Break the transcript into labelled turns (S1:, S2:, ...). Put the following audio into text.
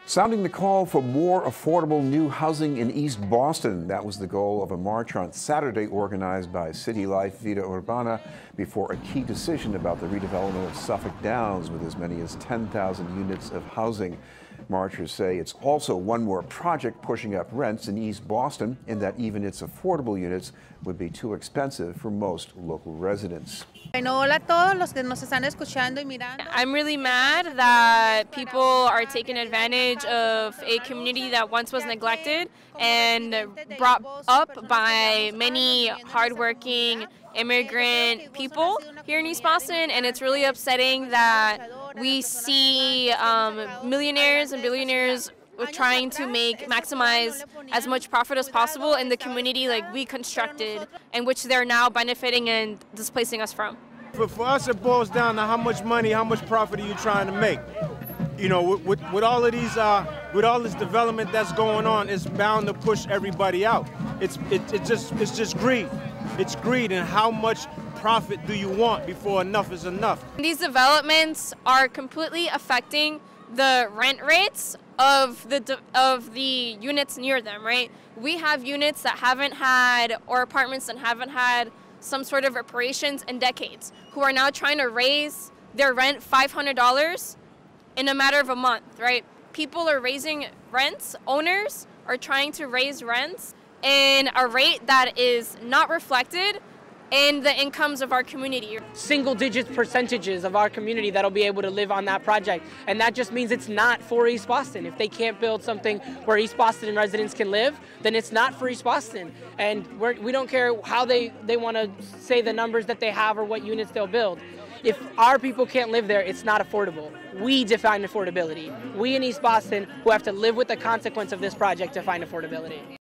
S1: Sounding the call for more affordable new housing in East Boston. That was the goal of a march on Saturday organized by City Life Vida Urbana before a key decision about the redevelopment of Suffolk Downs with as many as 10,000 units of housing. Marchers say it's also one more project pushing up rents in East Boston, and that even its affordable units would be too expensive for most local residents.
S2: I'm
S3: really mad that people are taking advantage of a community that once was neglected and brought up by many hardworking immigrant people here in East Boston, and it's really upsetting that we see millionaires and billionaires trying to maximize as much profit as possible in the community like we constructed, and which they're now benefiting and displacing us from.
S4: For us, it boils down to how much money, how much profit are you trying to make? You know, with all of these, with all this development that's going on, it's bound to push everybody out. It's just greed. It's greed, and how much profit do you want before enough is enough?
S3: These developments are completely affecting the rent rates of the units near them, right? We have units that haven't had, or apartments that haven't had some sort of reparations in decades, who are now trying to raise their rent $500 in a matter of a month, right? People are raising rents, owners are trying to raise rents in a rate that is not reflected in the incomes of our community.
S5: Single-digit percentages of our community that'll be able to live on that project, and that just means it's not for East Boston. If they can't build something where East Boston residents can live, then it's not for East Boston. And we don't care how they want to say the numbers that they have or what units they'll build. If our people can't live there, it's not affordable. We define affordability. We in East Boston who have to live with the consequence of this project define affordability.